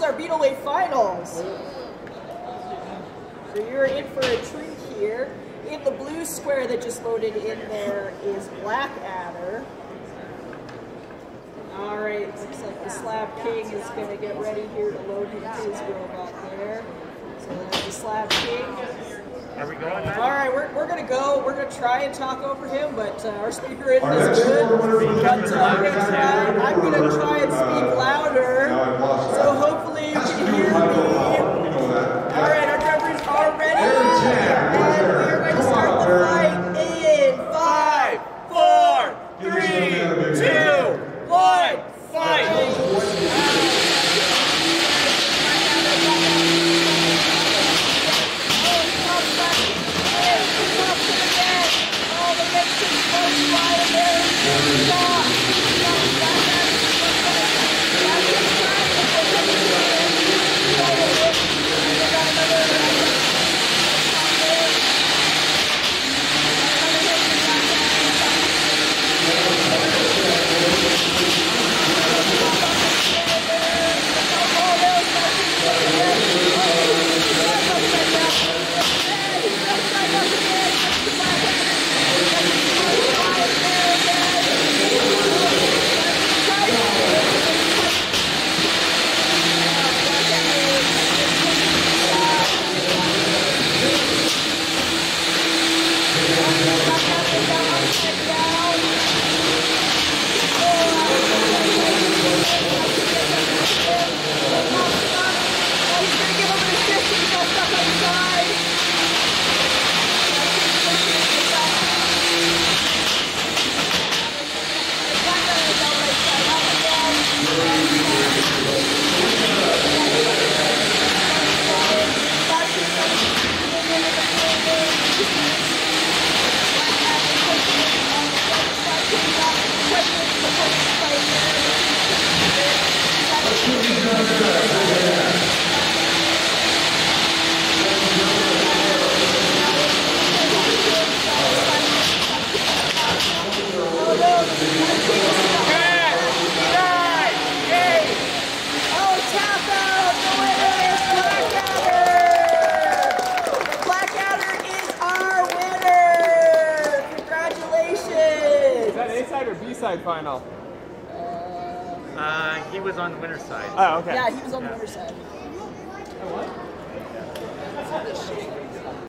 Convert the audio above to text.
our Beetleweight finals. So you're in for a treat here. In the blue square that just loaded in there is Blackadder. All right, looks like the Slab King is going to get ready here to load his robot there. So there's the Slab King. Are we going? All right, we're going to go. We're going to try and talk over him, but our speaker isn't as good. But I'm going to try and speak louder. So hopefully you can hear me. All right, our judges are ready. And we're going to start the fight in 5, 4, 3, 2, 1, fight! Final. He was on the winner's side. Oh, okay. Yeah, he was on the winner's side. What?